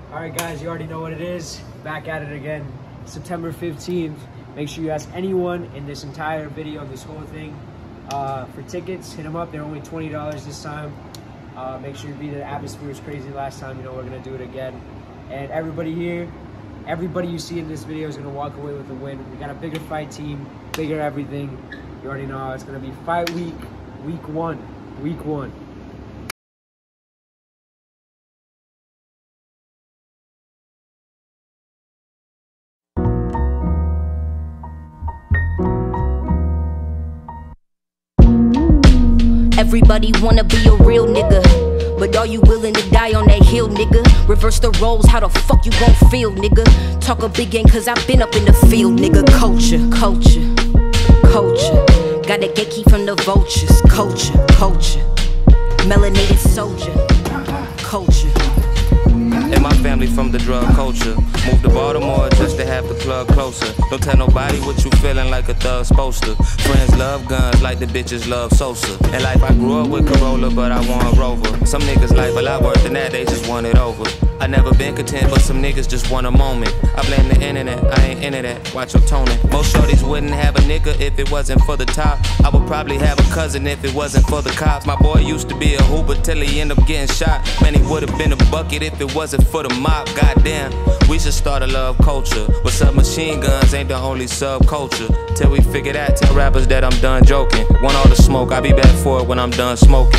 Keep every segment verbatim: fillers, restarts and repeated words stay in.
All right, guys, you already know what it is. Back at it again, September fifteenth. Make sure you ask anyone in this entire video, this whole thing, uh, for tickets. Hit them up. They're only twenty dollars this time. Uh, make sure you be there. The atmosphere was crazy last time. You know, we're going to do it again. And everybody here, everybody you see in this video is going to walk away with a win. We got a bigger fight team, bigger everything. You already know it's going to be fight week, week one, week one. Everybody wanna be a real nigga, but are you willing to die on that hill, nigga? Reverse the roles, how the fuck you gon' feel, nigga? Talk a big game cause I've been up in the field, nigga. Culture, culture, culture. Got a gatekeep from the vultures. Culture, culture. Melanated soldier. Culture. And my family from the drug culture. Moved to Baltimore just to have the plug closer. Don't tell nobody what you feeling like a thug's supposed to. Friends love guns like the bitches love Sosa. In life I grew up with Corolla, but I want a Rover. Some niggas life a lot worse than that, they just want it over. I never been content, but some niggas just want a moment. I blame the internet, I ain't into that, watch your tone it. Most shorties wouldn't have a nigga if it wasn't for the top. I would probably have a cousin if it wasn't for the cops. My boy used to be a hooper till he ended up getting shot. Man, he would've been a bucket if it wasn't for the mob. Goddamn, we should start a love culture. But submachine guns ain't the only subculture. Till we figure that, tell rappers that I'm done joking. Want all the smoke, I'll be back for it when I'm done smoking.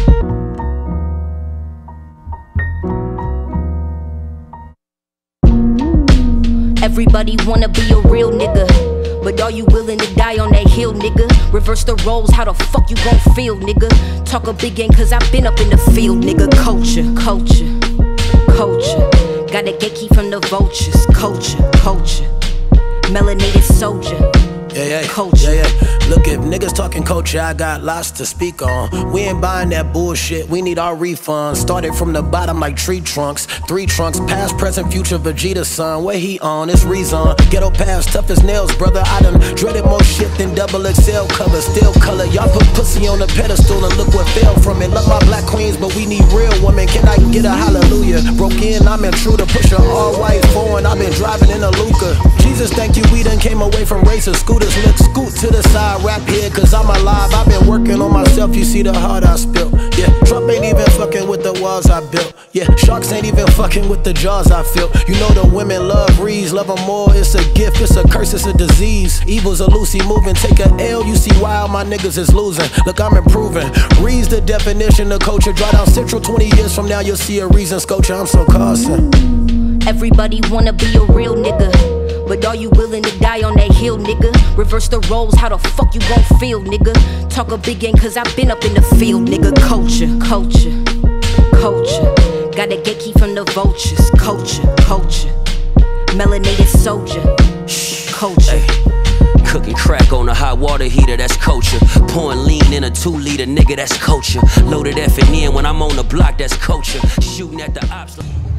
Everybody wanna be a real nigga, but are you willing to die on that hill, nigga? Reverse the roles, how the fuck you gon' feel, nigga? Talk a big game cause I've been up in the field, nigga. Culture, culture, culture. Got a gatekeep from the vultures. Culture, culture. Melanated soldier. Yeah, yeah, culture. yeah, yeah. Look, if niggas talking culture, I got lots to speak on. We ain't buying that bullshit, we need our refunds. Started from the bottom like tree trunks. Three trunks, past, present, future, Vegeta son. Where he on, it's Rezon. Ghetto past, tough as nails, brother. I done dreaded more shit than double X L cover. Still color, y'all put pussy on the pedestal and look what fell from it. Love my black queens, but we need real women. Can I get a hallelujah? Broke in, I'm intruder, push a all white foreign. I've been driving in a Luca. Jesus, thank you, we done came away from racing scooters. Look, scoot to the side, rap here, cause I'm alive. I've been working on myself, you see the heart I spilt. Yeah, Trump ain't even fucking with the walls I built. Yeah, sharks ain't even fucking with the jaws I feel. You know the women love Reeds, love them more. It's a gift, it's a curse, it's a disease. Evil's a loosey moving, take a L, you see why all my niggas is losing. Look, I'm improving. Reed's the definition of culture. Draw down Central twenty years from now, you'll see a reason, sculpture. I'm so Carson. Everybody wanna be a real nigga, but are you willing to die on that hill, nigga? Reverse the roles, how the fuck you gon' feel, nigga? Talk a big game cause I've been up in the field, nigga. Culture, culture, culture. Got a gatekeep from the vultures. Culture, culture. Melanated soldier. Culture. Ay, cooking crack on a hot water heater, that's culture. Pouring lean in a two liter, nigga, that's culture. Loaded F and N when I'm on the block, that's culture. Shooting at the ops.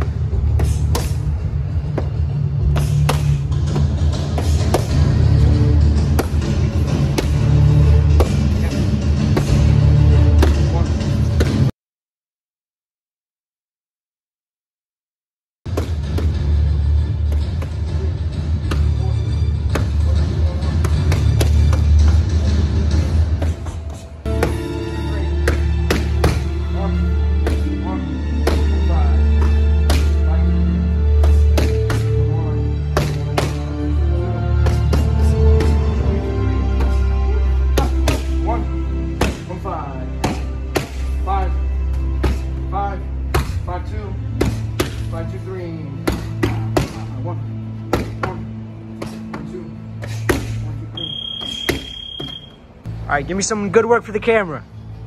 All right, give me some good work for the camera.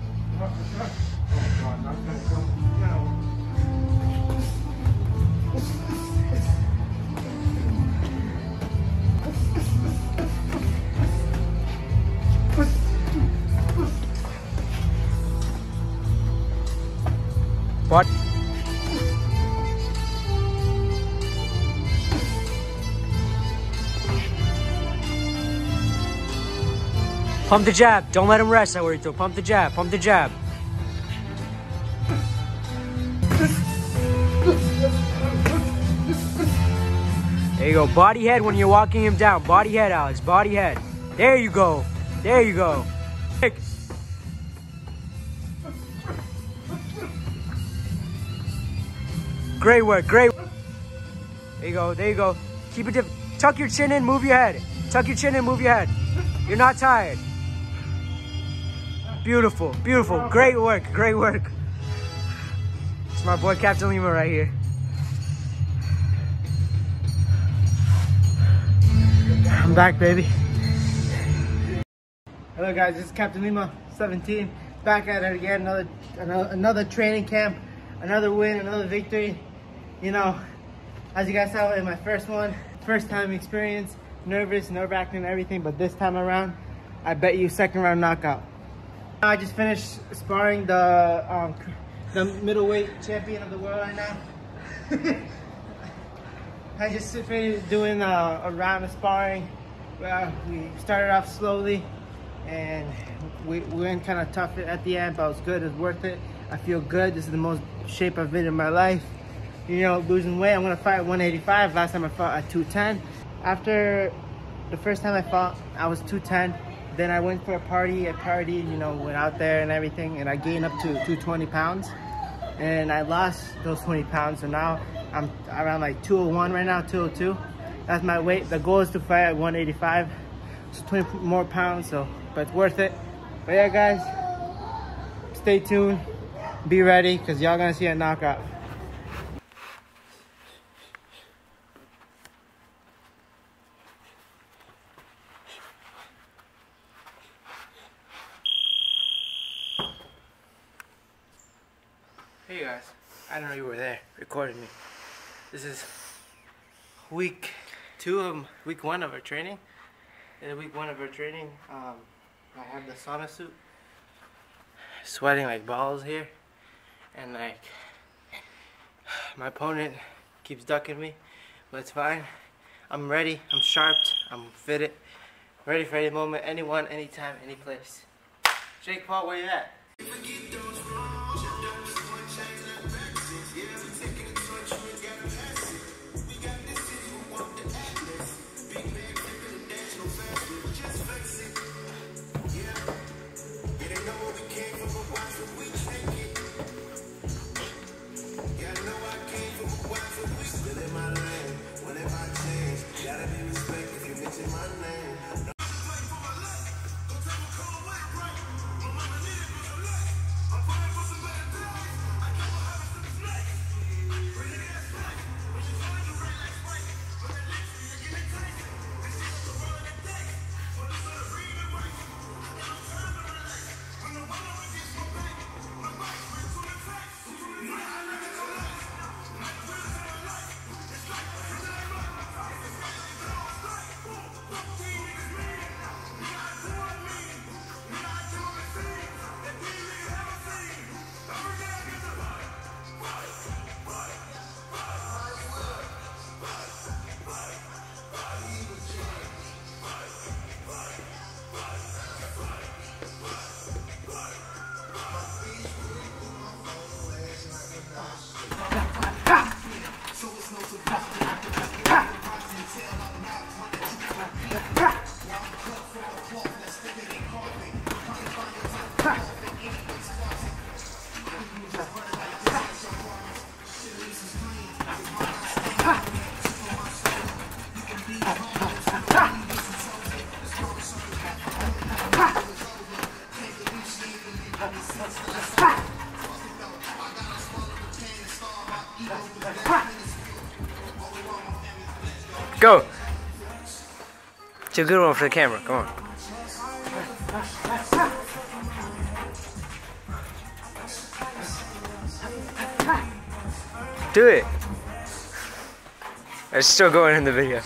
What? Pump the jab. Don't let him rest, I worry too. Pump the jab. Pump the jab. There you go. Body head when you're walking him down. Body head, Alex. Body head. There you go. There you go. Great work. Great. There you go. There you go. Keep it diff. Tuck your chin in. Move your head. Tuck your chin in. Move your head. You're not tired. Beautiful. Beautiful. Great work. Great work. It's my boy Captain Lima right here. I'm back, baby. Hello guys, this is Captain Lima, seventeen. Back at it again, another, another another training camp, another win, another victory. You know, as you guys saw in my first one, first time experience, nervous, nerve-wracking and everything, but this time around, I bet you second round knockout. I just finished sparring the um, the middleweight champion of the world right now. I just finished doing a, a round of sparring. Uh, we started off slowly and we, we went kind of tough at the end, but it was good. It was worth it. I feel good. This is the most shape I've been in my life. You know, losing weight. I'm gonna fight at one eighty-five. Last time I fought at two ten. After the first time I fought, I was two ten. Then I went for a party. I partied, you know, went out there and everything, and I gained up to two hundred twenty pounds. And I lost those twenty pounds, so now I'm around like two oh one right now, two oh two. That's my weight. The goal is to fight at one eighty-five. It's twenty more pounds, so, but it's worth it. But yeah, guys, stay tuned. Be ready, because y'all gonna see a knockout. Hey guys, I didn't know you were there recording me. This is week two of week one of our training. In week one of our training, um, I have the sauna suit, sweating like balls here, and like my opponent keeps ducking me, but it's fine. I'm ready. I'm sharped. I'm fitted. Ready for any moment, anyone, anytime, any place. Jake Paul, where you at? Go! It's a good one for the camera, come on. Do it! It's still going in the video.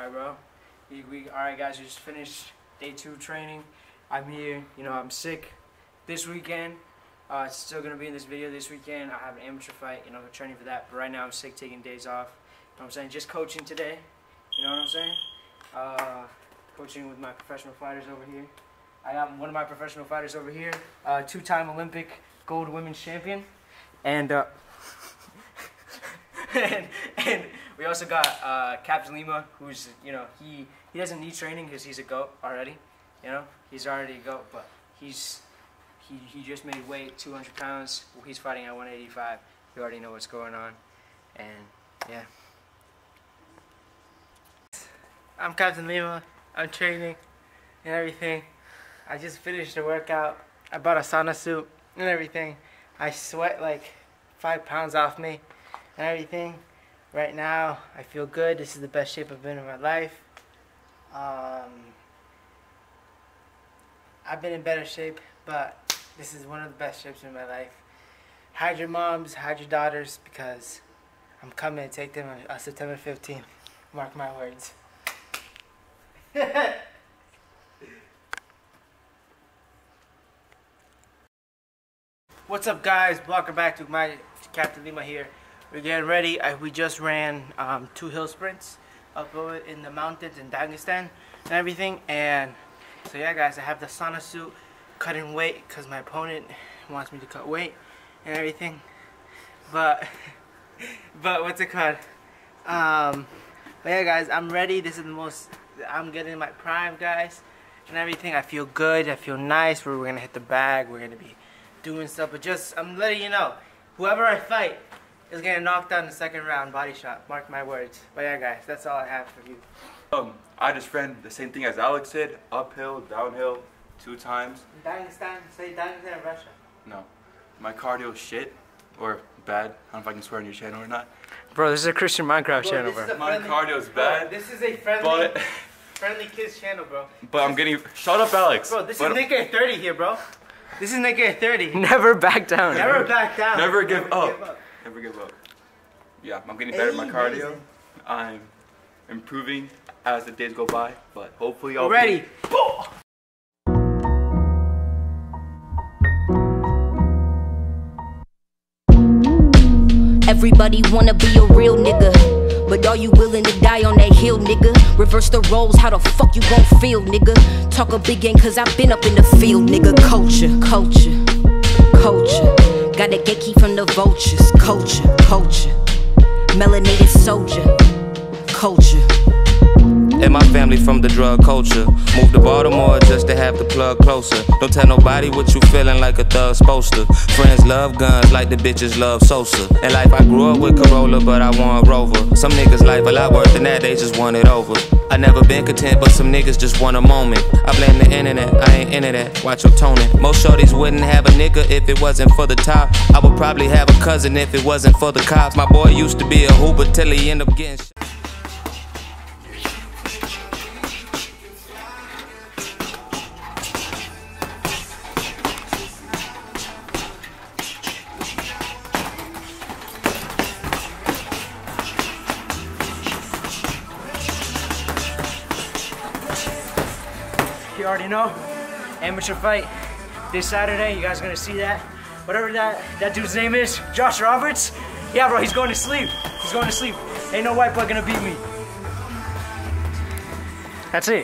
Alright, bro. We, we, Alright, guys, we just finished day two training. I'm here, you know, I'm sick this weekend. Uh, it's still going to be in this video this weekend. I have an amateur fight, you know, I'm training for that. But right now I'm sick, taking days off. You know what I'm saying? Just coaching today. You know what I'm saying? Uh, coaching with my professional fighters over here. I got one of my professional fighters over here, uh, two-time Olympic gold women's champion. And, uh, and, and we also got uh, Captain Lima, who's, you know, he, he doesn't need training because he's a GOAT already. You know, he's already a GOAT, but he's, he, he just made weight two hundred pounds. Well, he's fighting at one eighty-five. You already know what's going on. And, yeah. I'm Captain Lima. I'm training and everything. I just finished the workout. I bought a sauna suit and everything. I sweat like five pounds off me and everything. Right now, I feel good. This is the best shape I've been in my life. Um, I've been in better shape, but this is one of the best shapes in my life. Hide your moms, hide your daughters, because I'm coming to take them on, on September fifteenth. Mark my words. What's up, guys? Welcome back to my Captain Lima here. We're getting ready. I, we just ran um, two hill sprints up in the mountains in Dagestan and everything. And so yeah, guys, I have the sauna suit, cutting weight because my opponent wants me to cut weight and everything. But but what's it called? Um, but yeah, guys, I'm ready. This is the most. I'm getting my prime, guys, and everything. I feel good. I feel nice. We're, we're gonna hit the bag. We're gonna be doing stuff, but just I'm letting you know, whoever I fight is getting knocked out in the second round, body shot. Mark my words. But yeah, guys, that's all I have for you. Um, I just ran the same thing as Alex did, uphill, downhill, two times. Dagestan, say Dagestan, Russia. No, my cardio shit or bad. I don't know if I can swear on your channel or not. Bro, this is a Christian Minecraft Bro, channel, this bro. is My friendly, cardio's bad. Bro, this is a friendly, but friendly kids channel, bro. but I'm getting. Shut up, Alex. Bro, this but is Nick at thirty here, bro. This is Nick at thirty. Never back down. Never back down. Never give Never up. give up. Never give up. Yeah, I'm getting better at my cardio. Amazing. I'm improving as the days go by, but hopefully I'll We're ready. Be Everybody wanna be a real nigga, but are you willing to die on that hill, nigga? Reverse the roles, how the fuck you gon' feel, nigga? Talk a big game cause I've been up in the field, nigga. Culture, culture, culture. Got a gatekeep from the vultures. Culture, culture. Melanated soldier. Culture. And my family from the drug culture. Moved to Baltimore just to have the plug closer. Don't tell nobody what you feeling like a thug supposed to. Friends love guns like the bitches love Sosa. In life I grew up with Corolla, but I want Rover. Some niggas life a lot worse than that, they just want it over. I never been content, but some niggas just want a moment. I blame the internet, I ain't into that, watch your toning. Most shorties wouldn't have a nigga if it wasn't for the top. I would probably have a cousin if it wasn't for the cops. My boy used to be a hooper till he ended up getting shot. You already know, amateur fight this Saturday. You guys are gonna see that. Whatever that that dude's name is, Josh Roberts. Yeah, bro, he's going to sleep. He's going to sleep. Ain't no white boy gonna beat me. That's it.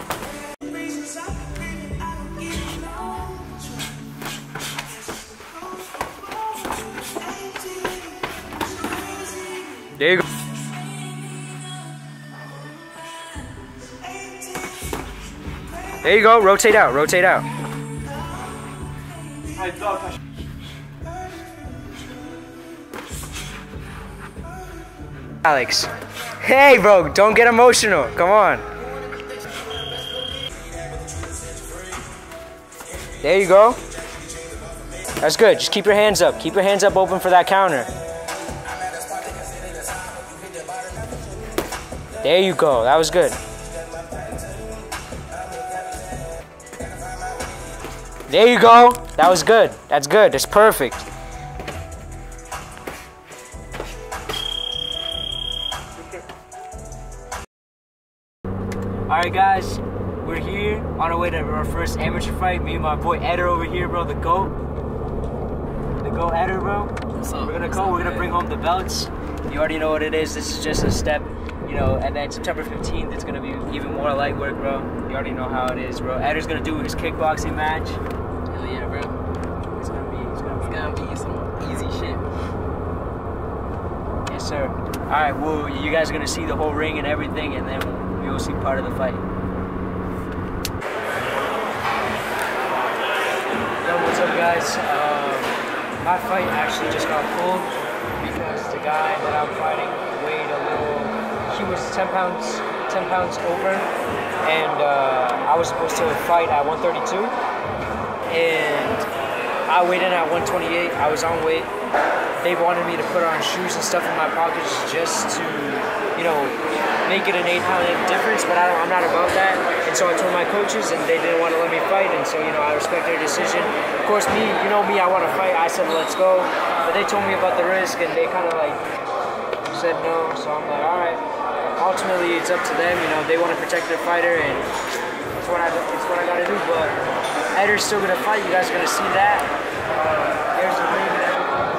There you go. There you go, rotate out, rotate out. Alex. Hey bro, don't get emotional, come on. There you go. That's good, just keep your hands up. Keep your hands up open for that counter. There you go, that was good. There you go. That was good. That's good. That's perfect. Alright guys, we're here on our way to our first amateur fight. Me and my boy Eder over here, bro, the GOAT. The GOAT Eder, bro. What's up? We're gonna What's go, up, we're gonna man? bring home the belts. You already know what it is. This is just a step, you know, and then September fifteenth, it's gonna be even more light work, bro. You already know how it is, bro. Eder's gonna do his kickboxing match. Hell yeah, bro. It's gonna be, it's gonna be, it's gonna be some easy shit. Yes, sir. Alright, well, you guys are gonna see the whole ring and everything, and then you'll see part of the fight. Yo, what's up, guys? Um, my fight actually just got pulled because the guy that I'm fighting weighed a little. He was ten pounds, ten pounds over, and uh, I was supposed to fight at one thirty-two, and I weighed in at one twenty-eight. I was on weight. They wanted me to put on shoes and stuff in my pockets just to, you know, make it an eight pound difference, but I don't, I'm not about that. And so I told my coaches, and they didn't want to let me fight, and so, you know, I respect their decision. Of course, me, you know me, I want to fight. I said, let's go. But they told me about the risk, and they kind of like said no, so I'm like, all right. Ultimately, it's up to them, you know, they want to protect their fighter, and it's what I, it's what I got to do. But Eder's still going to fight. You guys are going to see that. Uh, there's the ring and everything.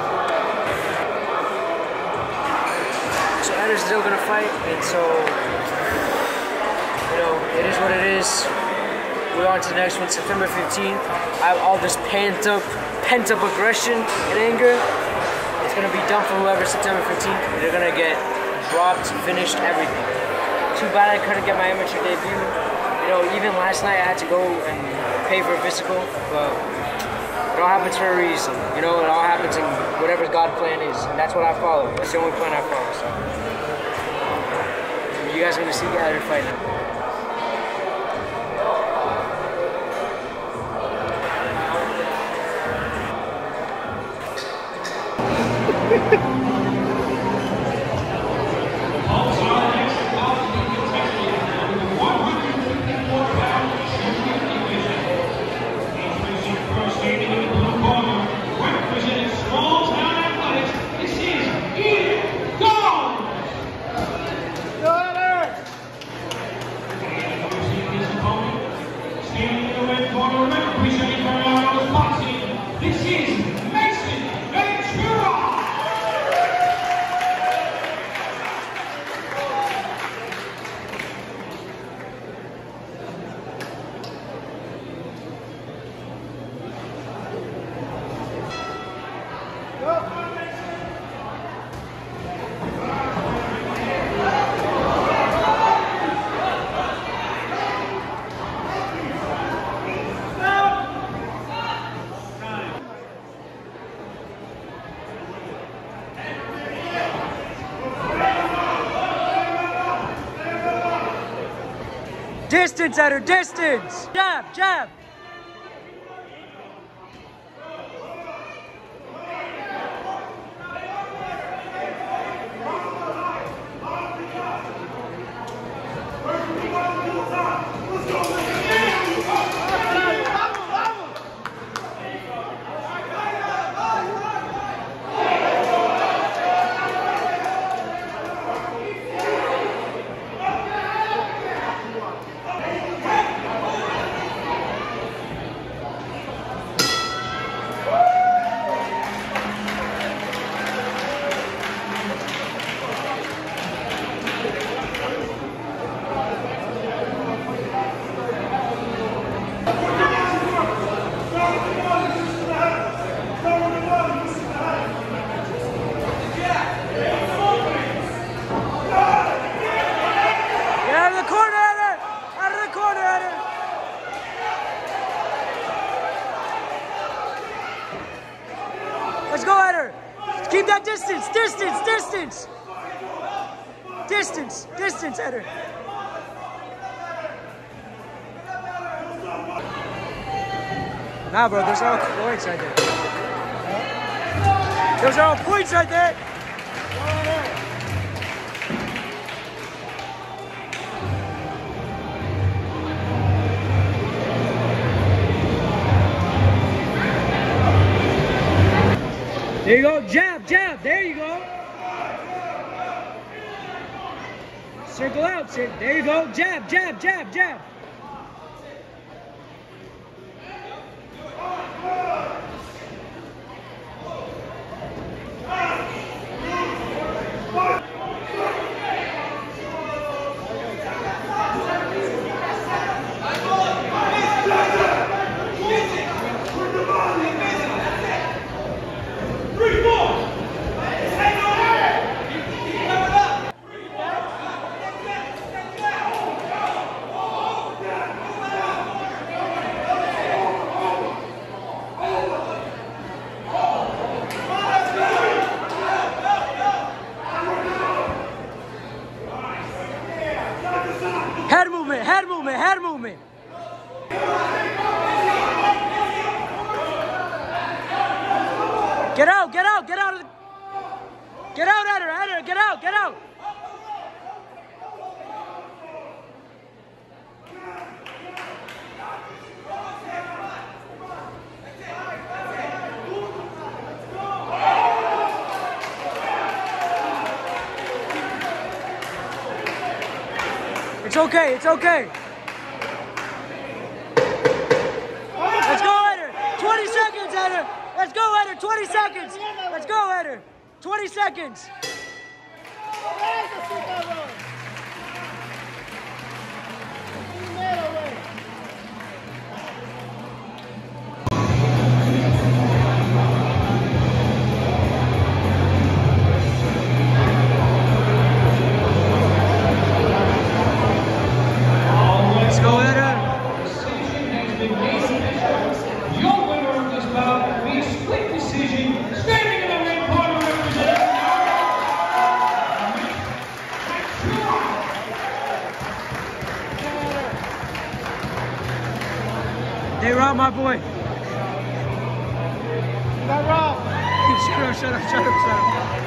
So Eder's still gonna fight, and so, you know, it is what it is. We're on to the next one, September fifteenth. I have all this pent up, pent up aggression and anger. It's gonna be done for whoever September fifteenth. They're gonna get dropped, finished, everything. Too bad I couldn't get my amateur debut. You know, even last night I had to go and pay for a physical, but it all happens for a reason. You know, it all happens in whatever God's plan is, and that's what I follow. That's the only plan I follow. So, you guys are gonna see the other fight now. Distance at her distance! Jab, jab! Let's go at her. Keep that distance, distance, distance. Distance, distance at her. Nah, bro, those are all points right there. Those are all points right there. There you go, jab, jab, there you go. circle out. There you go. Jab, jab, jab, jab. Head movement, head movement, head movement. Get out, get out, get out of the... Get out, Eder, Eder, get out, get out. It's okay, it's okay. Let's go, Eder. twenty seconds, Eder. Let's go, Eder. twenty seconds. Let's go, Eder. twenty seconds. Let's go, Eder. Your winner of this bout, via split decision, standing in the ring corner representing Hey, Rob, my boy. Not Rob. Shut up, shut up, shut up, shut up.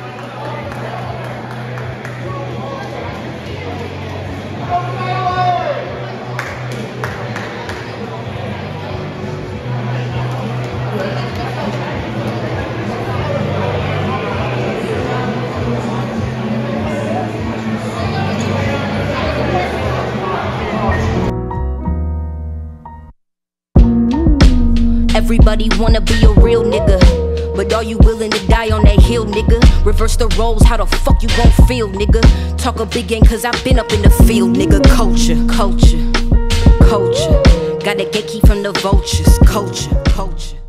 Everybody wanna be a real nigga, but are you willing to die on that hill, nigga? Reverse the roles, how the fuck you gon' feel, nigga? Talk a big game cause I've been up in the field, nigga. Culture, culture, culture. Gotta gatekeep from the vultures. Culture, culture.